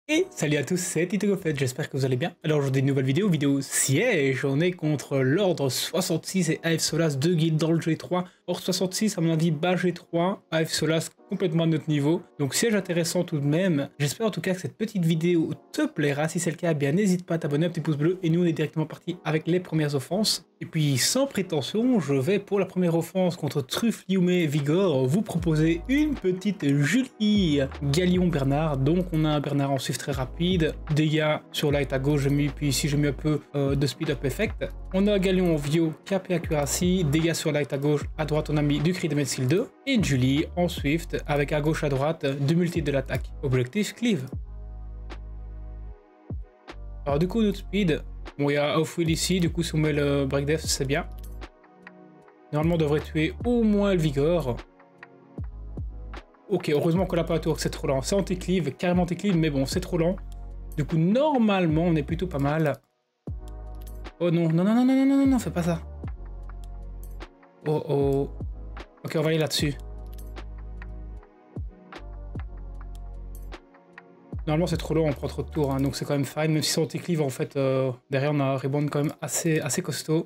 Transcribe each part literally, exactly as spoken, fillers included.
Et salut à tous, c'est TitoGoFett, j'espère que vous allez bien. Alors aujourd'hui une nouvelle vidéo, vidéo siège, on est contre l'ordre soixante-six et A F Solas, deux guildes dans le G trois. Ordre soixante-six à mon avis bas G trois, A F Solas complètement à notre niveau. Donc siège intéressant tout de même. J'espère en tout cas que cette petite vidéo te plaira, si c'est le cas, bien n'hésite pas à t'abonner, un petit pouce bleu. Et nous on est directement parti avec les premières offenses. Et puis sans prétention, je vais pour la première offense contre Truffe, Liumé, Vigor, vous proposer une petite Julie Galion Bernard. Donc on a un Bernard en Swift très rapide, dégâts sur light à gauche, j'ai mis, puis ici j'ai mis un peu euh, de speed up effect. On a Galion en Vio, Cap et Accuracy, dégâts sur light à gauche, à droite on a mis du crit de skill deux, et Julie en Swift avec à gauche à droite du multi de l'attaque. Objectif cleave. Alors du coup notre speed, bon il y a off-wheel ici, du coup si on met le break def c'est bien. Normalement on devrait tuer au moins le Vigor. Ok, heureusement qu'on l'a pas à tour, c'est trop lent. C'est anti-cleave, carrément anti-cleave, mais bon, c'est trop lent. Du coup, normalement, on est plutôt pas mal. Oh non, non, non, non, non, non, non, non, fais pas ça. Oh, oh. Ok, on va aller là-dessus. Normalement, c'est trop long, on prend trop de tours, hein, donc c'est quand même fine. Même si c'est anti-cleave, en fait, euh, derrière, on a un rebound quand même assez, assez costaud.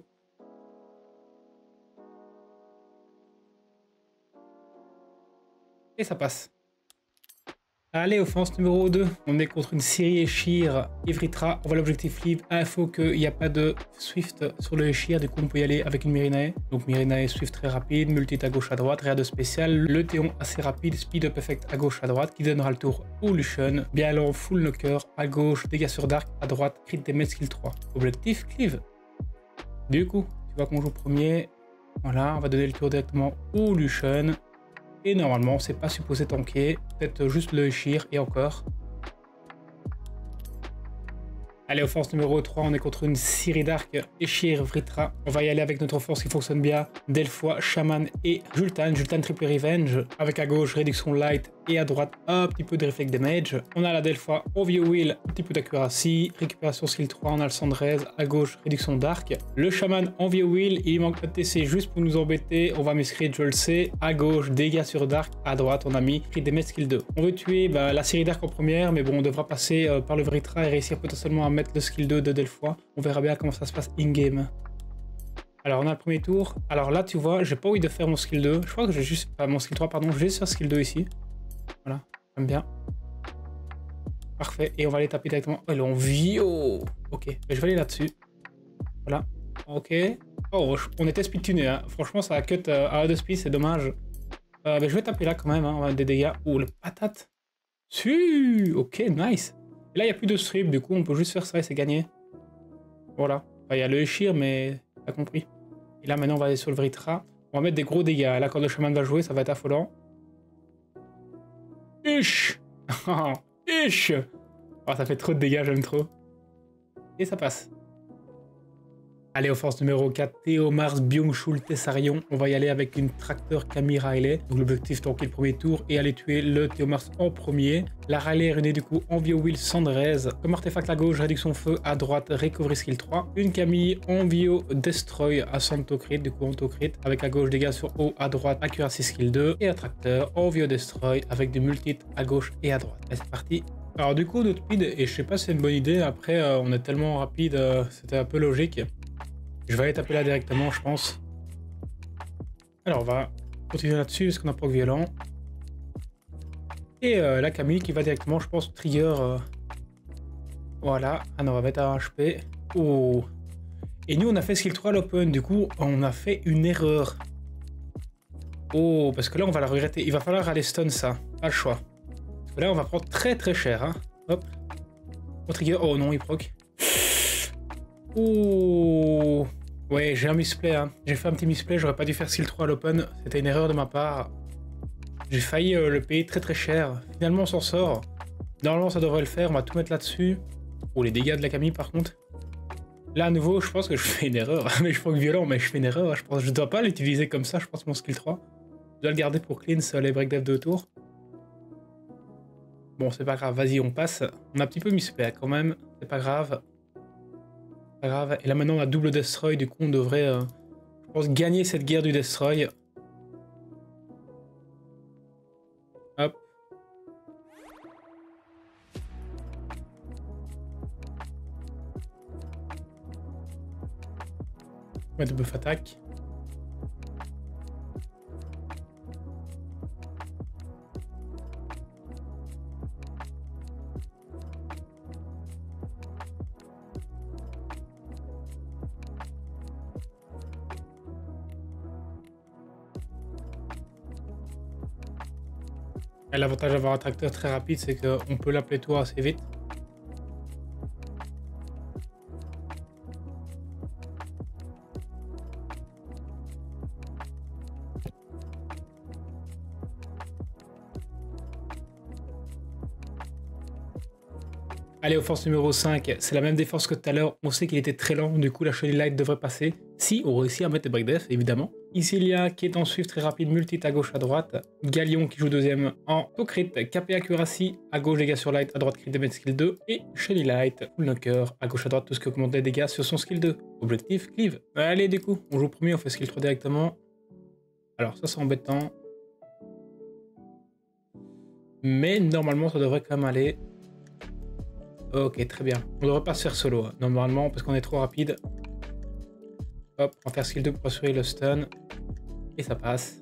Et ça passe. Allez, offense numéro deux. On est contre une Ciri Eshir Ivrytra. On voit l'objectif libre. Info qu'il n'y a pas de Swift sur le Eshir. Du coup, on peut y aller avec une Mirinae. Donc, Mirinae Swift très rapide. Multi à gauche à droite. Rien de spécial. Le Théon assez rapide. Speed up effect à gauche à droite. Qui donnera le tour au Lucian. Bien allant full knocker. À gauche, dégâts sur Dark. À droite, crit damage skill trois. Objectif cleave. Du coup, tu vois qu'on joue premier. Voilà, on va donner le tour directement au Lucian. Et normalement, c'est pas supposé tanker. Peut-être juste le Eshir et encore. Allez, offense numéro trois, on est contre une Ciri Dark Eshir Vritra. On va y aller avec notre offense qui fonctionne bien. Delphois, Shaman et Jultan. Jultan triple revenge. Avec à gauche, réduction light. Et à droite, un petit peu de reflect damage. On a la Delphois, Ovio Wheel, un petit peu d'accuracy. Récupération skill trois, on a le Sandrez. À gauche, réduction dark. Le Shaman, Ovio Wheel, il manque un T C juste pour nous embêter. On va miscrit, je le sais. À gauche, dégâts sur dark. À droite, on a mis crit damage skill deux. On veut tuer bah, la Ciri Dark en première, mais bon, on devra passer euh, par le Vritra et réussir potentiellement à mettre le skill deux de Delphois. On verra bien comment ça se passe in-game. Alors on a le premier tour. Alors là tu vois, j'ai pas envie de faire mon skill deux. Je crois que j'ai juste... Pas mon skill trois, pardon. Je vais juste faire skill deux ici. Voilà, j'aime bien. Parfait. Et on va aller taper directement. Oh, elle est en Vio. Ok, je vais aller là-dessus. Voilà. Ok. Oh, on était speed tuné. Hein. Franchement, ça a cut euh, à un de speed, c'est dommage. Euh, mais je vais taper là quand même. Hein. On va mettre des dégâts. Oh, le patate. Su. Ok, nice. Et là, il n'y a plus de strip. Du coup, on peut juste faire ça et c'est gagné. Voilà. Il y a le Eshir, mais t'as compris. Et là, maintenant, on va aller sur le Vritra. On va mettre des gros dégâts. Là, quand le Shaman va jouer, ça va être affolant. Ish. Ish. Oh, ça fait trop de dégâts, j'aime trop. Et ça passe. Allez, offense numéro quatre, Théo Mars, Byung-Chul, Tessarion. On va y aller avec une tracteur Camille Riley. Donc l'objectif, tanker le premier tour et aller tuer le Théo Mars en premier. La Riley est runée du coup en Vio Wheel Sandrez. Comme artefact à gauche, réduction feu, à droite, recovery skill trois. Une Camille en Vio Destroy à Santo Crit, du coup Santo Crit. Avec à gauche dégâts sur haut, à droite, accuracy skill deux. Et un tracteur en Vio Destroy avec du multi à gauche et à droite. Et c'est parti. Alors du coup, notre speed, et je sais pas si c'est une bonne idée, après euh, on est tellement rapide, euh, c'était un peu logique. Je vais aller taper là directement, je pense. Alors, on va continuer là-dessus parce qu'on a proc violent. Et euh, la Camille qui va directement, je pense, trigger. Euh... Voilà. Ah non, on va mettre un H P. Oh. Et nous, on a fait skill trois à l'open. Du coup, on a fait une erreur. Oh, parce que là, on va la regretter. Il va falloir aller stun ça. Pas le choix. Parce que là, on va prendre très très cher. Hein. Hop. On trigger. Oh non, il proc. Oh. Ouais, j'ai un misplay, hein. J'ai fait un petit misplay, j'aurais pas dû faire skill trois à l'open, c'était une erreur de ma part. J'ai failli euh, le payer très très cher. Finalement on s'en sort. Normalement ça devrait le faire, on va tout mettre là-dessus. Oh, les dégâts de la Camille par contre. Là à nouveau, je pense que je fais une erreur. Mais je proc violent, mais je fais une erreur. Je pense je dois pas l'utiliser comme ça, je pense mon skill trois. Je dois le garder pour cleanse les break dev de tour. Bon, c'est pas grave, vas-y, on passe. On a un petit peu misplay quand même, c'est pas grave. Pas grave. Et là maintenant on a double destroy, du coup on devrait, euh, je pense, gagner cette guerre du destroy. Hop. Ouais, de buff attaque. L'avantage d'avoir un tracteur très rapide, c'est qu'on peut l'appeler toi assez vite. Allez, aux forces numéro cinq, c'est la même défense que tout à l'heure. On sait qu'il était très lent, du coup la Chenille Light devrait passer. Si on réussit à mettre des break def, évidemment. Ici, il y a qui est en Swift très rapide, multi à gauche, à droite. Galion qui joue deuxième en to crit, K P accuracy, à gauche dégâts sur light, à droite crit damage skill deux. Et Chenille Light, full knocker, à gauche à droite tout ce que augmente les dégâts sur son skill deux. Objectif, cleave. Allez, du coup, on joue premier, on fait skill trois directement. Alors ça c'est embêtant. Mais normalement ça devrait quand même aller. Ok, très bien. On devrait pas se faire solo, hein, normalement, parce qu'on est trop rapide. Hop, on va faire skill deux pour assurer le stun. Et ça passe.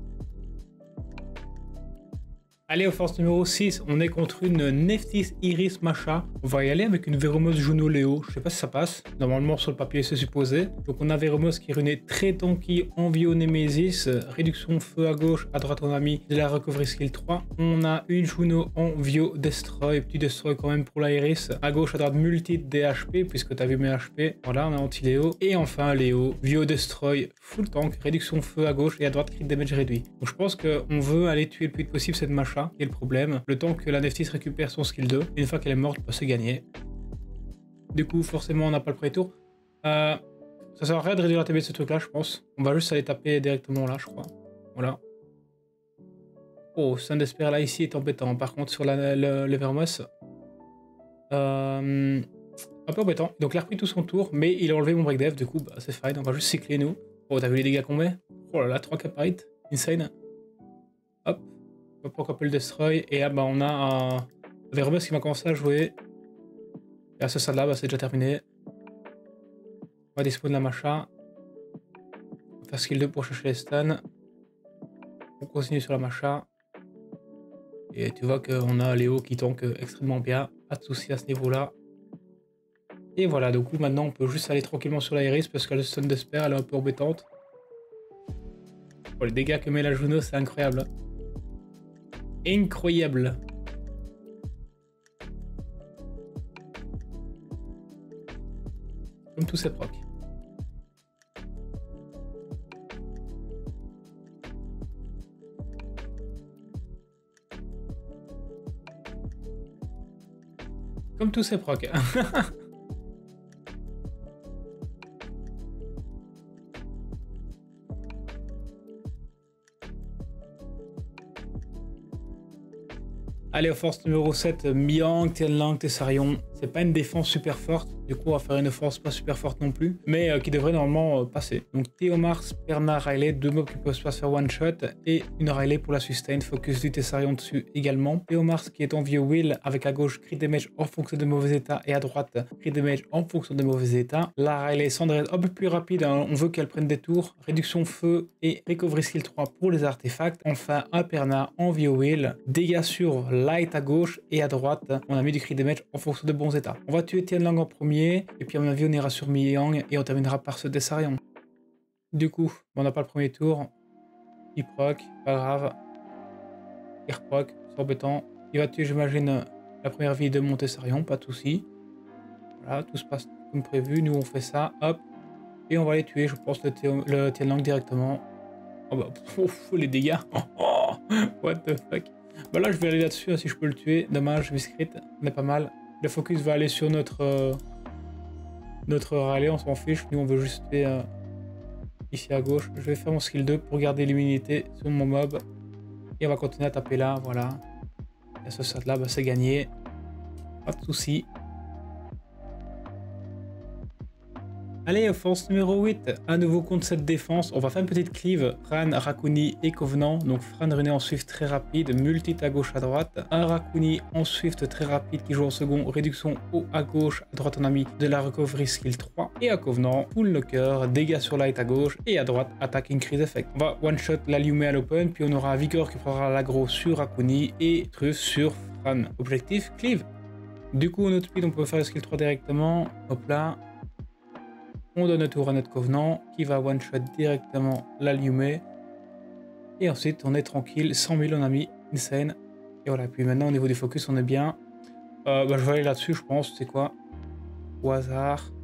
Allez, aux forces numéro six, on est contre une Nephthys Iris Masha. On va y aller avec une Véromos Juno Léo. Je sais pas si ça passe. Normalement, sur le papier, c'est supposé. Donc, on a Véromos qui est runé très tanky, Envio Nemesis, réduction feu à gauche, à droite, on a mis de la recovery skill trois. On a une Juno Envio Destroy, petit Destroy quand même pour la Iris. À gauche, à droite, multi D H P, puisque tu as vu mes H P. Voilà, on a anti-Léo. Et enfin, Léo, Vio Destroy, full tank, réduction feu à gauche et à droite, crit damage réduit. Donc, je pense qu'on veut aller tuer le plus vite possible cette Masha. Qui est le problème, le temps que la Nephthys récupère son skill deux, et une fois qu'elle est morte, bah, c'est gagné. Du coup, forcément, on n'a pas le premier tour. Euh, ça sert à rien de réduire la T B de ce truc là, je pense. On va juste aller taper directement là, je crois. Voilà. Oh, Saint-Despair là, ici, est embêtant. Par contre, sur la, le, le Vermos, euh, un peu embêtant. Donc, il a repris tout son tour, mais il a enlevé mon break dev, du coup, bah, c'est fine. On va juste cycler nous. Oh, t'as vu les dégâts qu'on met? Oh là là, trois K par hit. Insane. Hop. Pourquoi pas le destroy, et là bah on a un Vermos qui va commencer à jouer. Et à ce stade là bah, c'est déjà terminé. On va dispo de la Masha. On va faire skill deux pour chercher les stuns. On continue sur la Masha. Et tu vois qu'on a Léo qui tank extrêmement bien, pas de soucis à ce niveau là. Et voilà, du coup maintenant on peut juste aller tranquillement sur la Iris parce que le stun d'Esper elle est un peu embêtante. Oh, les dégâts que met la Juno c'est incroyable. Incroyable. Comme tous ces procs. Comme tous ces procs. Allez, aux forces numéro sept, Miang, Tianlang, Tessarion. C'est pas une défense super forte, du coup on va faire une force pas super forte non plus, mais euh, qui devrait normalement euh, passer. Donc Théomars, Perna, Riley, deux mobs qui peuvent pas se faire one shot, et une Riley pour la sustain, focus du Tessarion dessus également. Théomars qui est en vieux Will, avec à gauche crit damage en fonction des mauvais états, et à droite crit damage en fonction des mauvais états. La Riley Sandra un peu plus rapide, hein, on veut qu'elle prenne des tours, réduction feu et recovery skill trois pour les artefacts. Enfin un Perna en vieux Will, dégâts sur light à gauche, et à droite on a mis du crit damage en fonction de bons états. On va tuer Tianlang en premier, et puis à mon avis on ira sur Miang, et on terminera par ce Tessarion. Du coup, on n'a pas le premier tour. Il proc, pas grave. Il reproc, c'est embêtant. Il va tuer, j'imagine, la première vie de mon Tessarion, pas de soucis. Voilà, tout se passe comme prévu. Nous on fait ça, hop. Et on va les tuer, je pense, le, le Tianlang directement. Oh bah, ouf, les dégâts. Oh, what the fuck. Bah là je vais aller là-dessus, hein, si je peux le tuer. Dommage, Viscrit, on est pas mal. Le focus va aller sur notre euh, notre relais, on s'en fiche. Nous, on veut juste faire euh, ici à gauche. Je vais faire mon skill deux pour garder l'immunité sur mon mob. Et on va continuer à taper là, voilà. Et à ce stade-là, bah, c'est gagné. Pas de soucis. Allez, offense numéro huit, à nouveau contre cette défense, on va faire une petite cleave, Fran, Rakuni et Covenant, donc Fran runé en Swift très rapide, multi à gauche à droite, un Rakuni en Swift très rapide qui joue en second, réduction haut à gauche, à droite on a mis de la recovery skill trois, et à Covenant, full knocker, dégâts sur light à gauche, et à droite, attaque increase effect. On va one shot l'allumer à l'open, puis on aura Vigor qui prendra l'aggro sur Rakuni et Truff sur Fran. Objectif, cleave. Du coup, en autre speed, on peut faire le skill trois directement, hop là. On donne le tour à notre Covenant qui va one shot directement l'allumer. Et ensuite on est tranquille, cent mille on a mis, insane. Et voilà, puis maintenant au niveau du focus on est bien. Euh, bah, je vais aller là-dessus je pense, c'est quoi? Au hasard.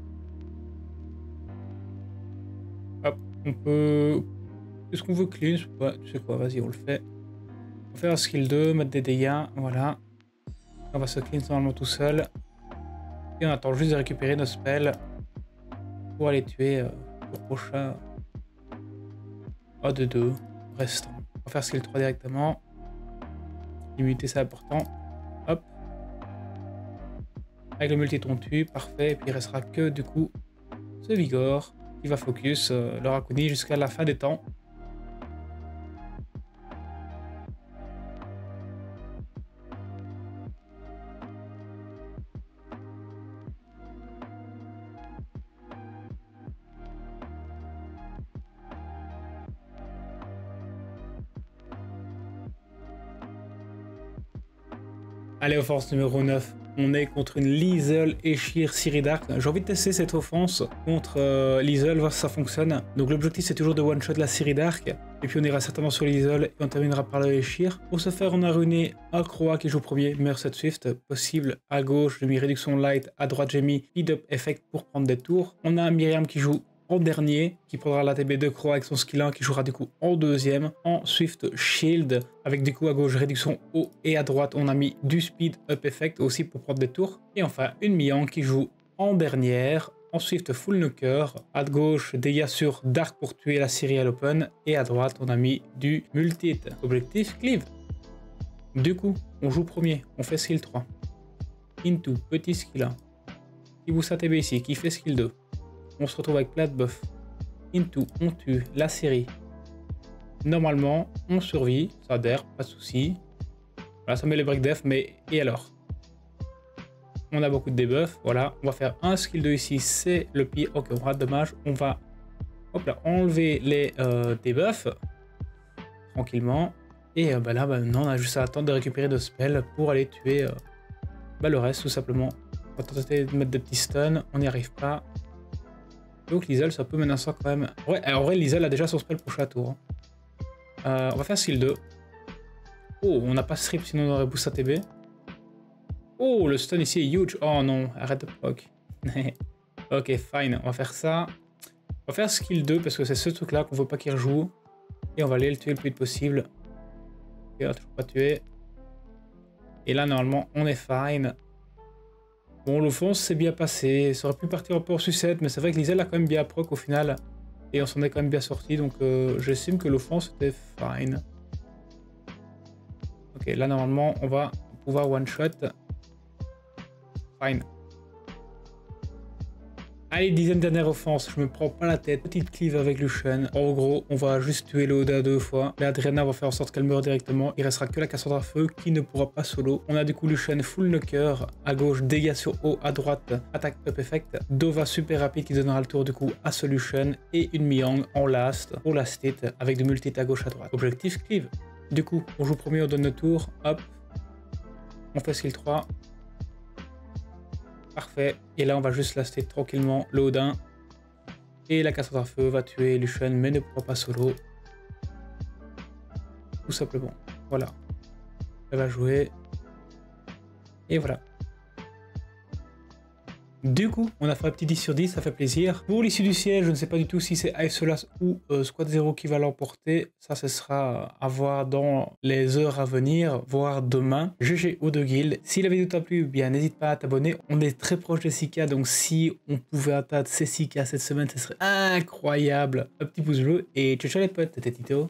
Hop, on peut... Est-ce qu'on veut clean? Ouais, tu sais quoi, vas-y on le fait. On va faire un skill deux, mettre des dégâts, voilà. On va se clean normalement tout seul. Et on attend juste de récupérer nos spells. Pour aller tuer euh, le prochain A de deux restant. On va faire skill trois directement. Limiter c'est important. Hop. Avec le multi on tue, parfait. Et puis il restera que du coup ce Vigor qui va focus euh, le Rakuni jusqu'à la fin des temps. Allez, offense numéro neuf, on est contre une Liesel Eshir Siridark. J'ai envie de tester cette offense contre euh, Liesel, voir si ça fonctionne. Donc l'objectif c'est toujours de one shot la Siridark. Et puis on ira certainement sur Liesel et on terminera par le Eshir. Pour ce faire, on a runé un Croa qui joue premier, meilleur set Swift possible. À gauche, j'ai mis réduction light, à droite j'ai mis speed up effect pour prendre des tours. On a Myriam qui joue en dernier, qui prendra la T B de Croix avec son skill un, qui jouera du coup en deuxième, en Swift Shield, avec du coup à gauche réduction haut et à droite on a mis du Speed Up Effect aussi pour prendre des tours. Et enfin une Mian qui joue en dernière, en Swift Full Knocker, à gauche dégâts sur Dark pour tuer la série à l'open, et à droite on a mis du Multi. Objectif cleave. Du coup on joue premier, on fait skill trois. Into, petit skill un, qui booste sa T B ici, qui fait skill deux. On se retrouve avec plat de buff. Into, on tue la série. Normalement, on survit, ça adhère, pas de souci. Voilà, ça met les break def, mais et alors? On a beaucoup de debuff, voilà. On va faire un skill deux ici, c'est le pire. Ok, on rate, dommage. On va hop là, enlever les euh, debuffs tranquillement. Et euh, bah là, bah, maintenant, on a juste à attendre de récupérer de spells pour aller tuer euh, bah, le reste, tout simplement. On va tenter de mettre des petits stuns, on n'y arrive pas. Donc Liesel, ça peut menacer quand même. Ouais, alors en vrai, Liesel a déjà son spell pour chaque tour. Euh, on va faire skill deux. Oh, on n'a pas strip, sinon on aurait boost sa T B. Oh, le stun ici est huge. Oh non, arrête de proc. Ok, fine, on va faire ça. On va faire skill deux parce que c'est ce truc là qu'on veut pas qu'il rejoue. Et on va aller le tuer le plus vite possible. Ok, on a toujours pas tué. Et là, normalement, on est fine. Bon, l'offense s'est bien passé, ça aurait pu partir un peu en sucette, mais c'est vrai que Liesel a quand même bien proc au final. Et on s'en est quand même bien sorti, donc euh, j'estime que l'offense était fine. Ok, là normalement on va pouvoir one shot. Fine. Allez, dixième dernière offense, je me prends pas la tête. Petite cleave avec Lucian. En gros, on va juste tuer le Oda deux fois. Mais Adriana va faire en sorte qu'elle meure directement. Il restera que la Cassandre à feu qui ne pourra pas solo. On a du coup Lucian full knocker. À gauche, dégâts sur haut. À droite, attaque up effect. Dova super rapide qui donnera le tour du coup à ce Lucian. Et une Miang en last pour last hit avec du multi à gauche à droite. Objectif cleave. Du coup, on joue premier, on donne le tour. Hop. On fait skill trois. Parfait. Et là, on va juste laster tranquillement le Odin. Et la Cassandre à feu va tuer Lucian, mais ne pourra pas solo. Tout simplement. Voilà. Elle va jouer. Et voilà. Du coup, on a fait un petit dix sur dix, ça fait plaisir. Pour l'issue du siège, je ne sais pas du tout si c'est Isolas ou euh, Squad zéro qui va l'emporter. Ça, ce sera à voir dans les heures à venir, voire demain. G G aux deux guildes. Si la vidéo t'a plu, bien n'hésite pas à t'abonner. On est très proche des six K, donc si on pouvait atteindre ces six K cette semaine, ce serait incroyable. Un petit pouce bleu et ciao ciao les potes, c'était Tito.